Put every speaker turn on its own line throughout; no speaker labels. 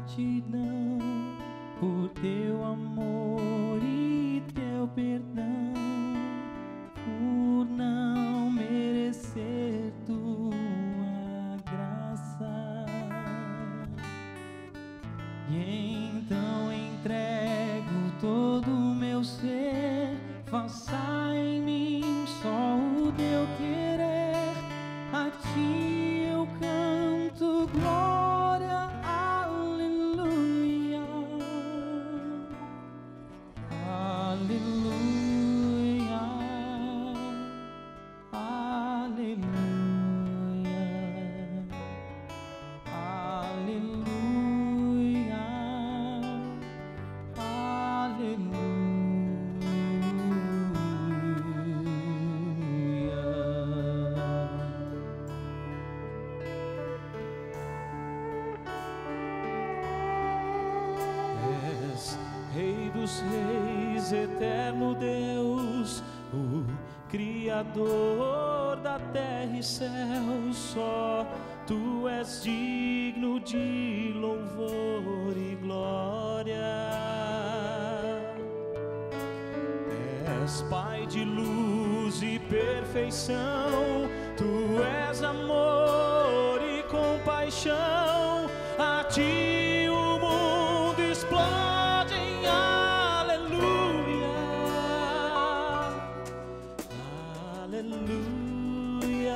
gratidão por teu amor e teu perdão, por não merecer tua graça. E então entrego todo o meu ser, faça em mim só o teu querer. A ti eu canto glória, aleluia, aleluia, aleluia, aleluia, aleluia.
Rei dos reis, eterno Deus, o Criador da terra e céu, só Tu és digno de louvor e glória. És Pai de luz e perfeição, Tu és amor e compaixão, a Ti o mundo explode em aleluia, aleluia,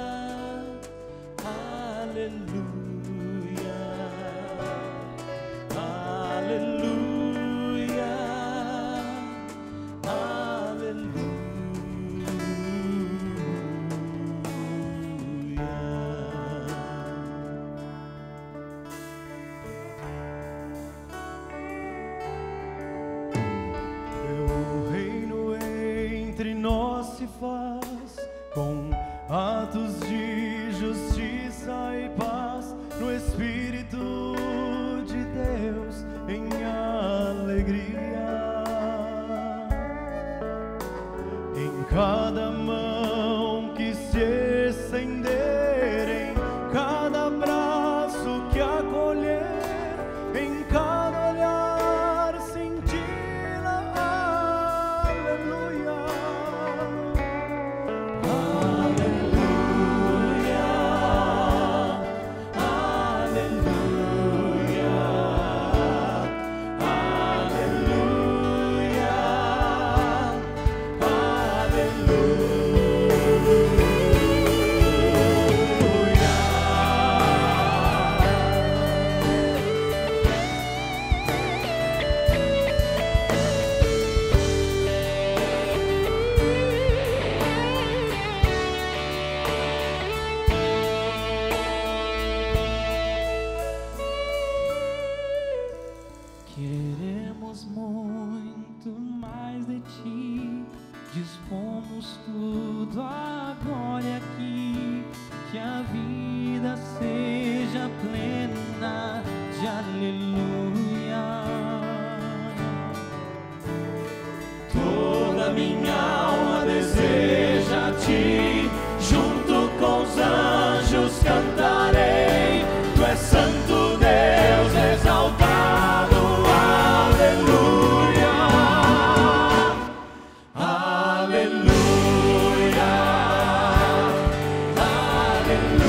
aleluia, aleluia,
Entre nós se faz com atos de justiça e paz, no Espírito de Deus em alegria. Em cada mão que se estender, em cada abraço que acolher, em cada olhar sentir a aleluia. Queremos muito mais de ti, dispomos tudo agora e aqui, que a vida seja plena de aleluia. Toda minha alma deseja a ti, junto com os anjos cantarei, tu és santo Deus exaltado. Aleluia, aleluia, aleluia.